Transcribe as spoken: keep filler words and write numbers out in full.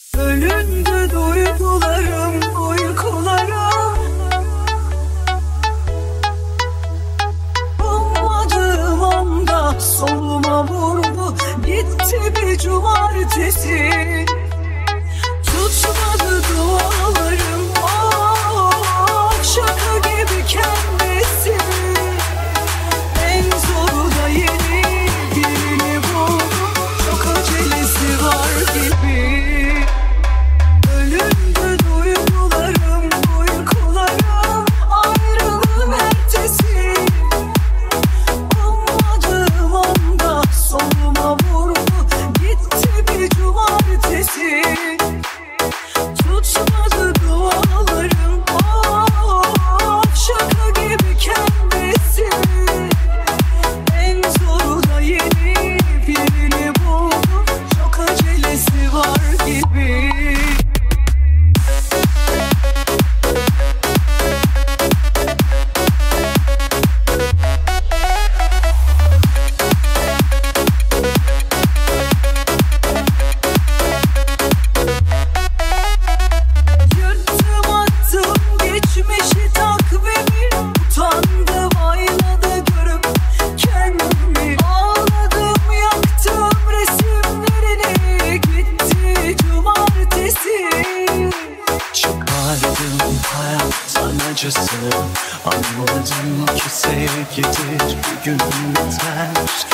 Bölündü duygularım, uykularım. Ummadığım anda soluma vurdu, gitti bir cumartesi. Tutmadı dualarım, oh, şaka gibi kendisi. En zoru da yeni birini buldum, çok acelesi var gibi. Bölündü duygularım, uykularım, ayrılığın ertesi. Ummadığım anda soluma vurdu, gitti bir cumartesi. Tutmadı dualarım, oh, şaka gibi kendisi. En zoru da yeni birini buldum, çok acelesi var gibi. Yırttım attım geçmişi takvimi, utandım aynada görüp kendimi. Ağladım yaktım resimlerini, gitti cumartesi. Çıkardım hayattan acısı, anladım ki sevgidir bir gün biter.